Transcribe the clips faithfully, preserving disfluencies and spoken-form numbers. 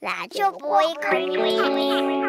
那就不会可以。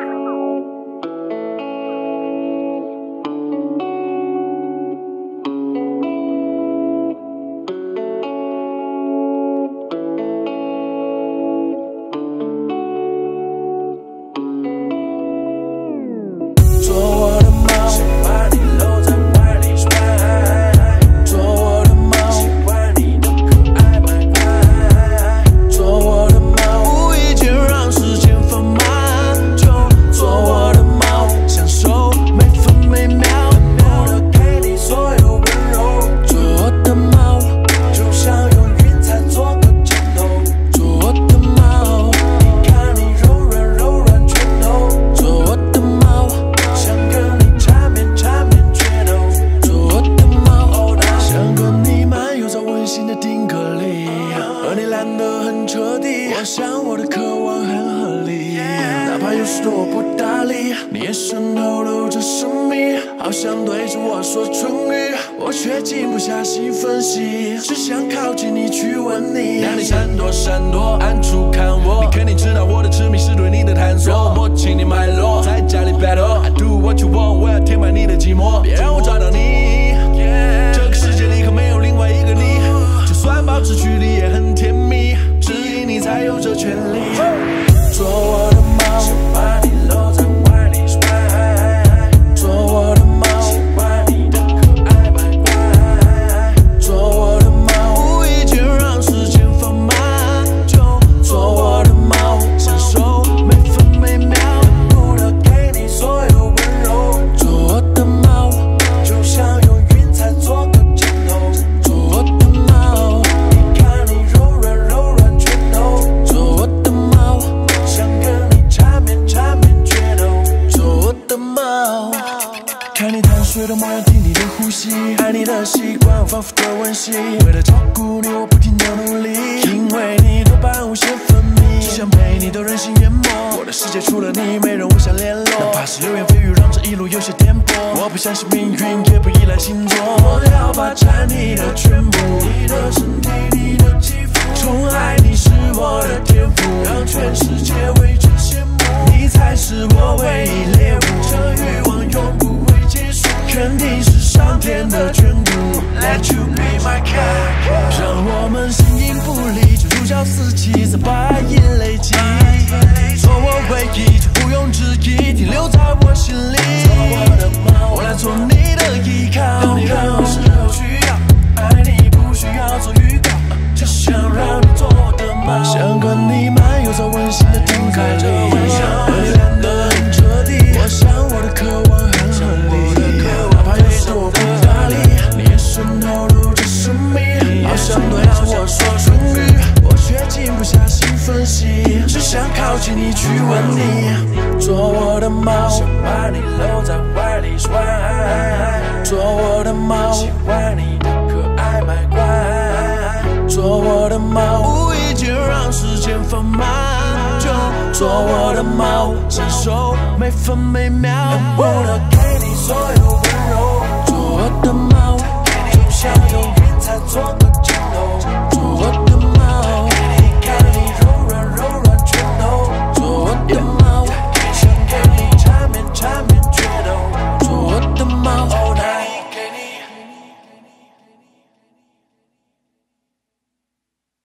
我想我的渴望很合理，哪怕有时我不搭理，你眼神透露着神秘，好像对着我说唇语，我却静不下心分析，只想靠近你去吻你。让你闪躲闪躲，暗处看我，你肯定知道我的痴迷是对你的探索。我请你脉络，在家里 battle， I do what you want， 我要填满你的寂寞，别让我找到你。这个世界里可没有另外一个你，就算保持距离也很甜蜜。只因你才有这权利，做我的猫，想把你搂在怀里甩，做我的猫，喜欢你的可爱百怪，做我的猫，无意间让时间放慢，就做我的猫，享受每分每秒，不得给你所有温柔，做我的猫，就像用云彩做个枕头，做我的猫，你看你柔软柔软。做我的猫，想跟你缠绵缠绵决斗。做我的猫，看你贪睡的模样，听你的呼吸，爱你的习惯，我反复的温习。为了照顾你，我不停的努力，因为你多巴胺无限分泌，只想被你的任性淹没。我的世界除了你，没人我想联络，哪怕是流言蜚语，让这一路有些颠簸。我不相信命运，也不依赖星座，我要霸占你的全部，你的身体，你的肌肤，宠爱你是我的天赋，让全世界为之羡慕，你才是我唯一猎物，这欲望永不会结束，肯定是上天的眷顾。Let you be my cat， 让我们形影不离，就如胶似漆，再把眼泪积，做我唯一，就不用质疑，停留在我心里。做我的猫，我来做你的依靠，当你任何时候需要，爱你不需要做预告，只想让你做我的猫，想跟你漫游在温馨的定格里，和你恋得很彻底。我想我的渴望很合理，哪怕有时我不搭理，你眼神透露着神秘，好像对着我说唇语，我却静不下心分析，只想靠近你去吻你。做我的猫，想把你搂在怀里甩，做我的猫，喜欢你的可爱百怪，做我的猫，无意间让时间放慢，就做我的猫，享受每分每秒，能不能给你所有温柔？做我的猫，就像用云彩做个枕头，做我的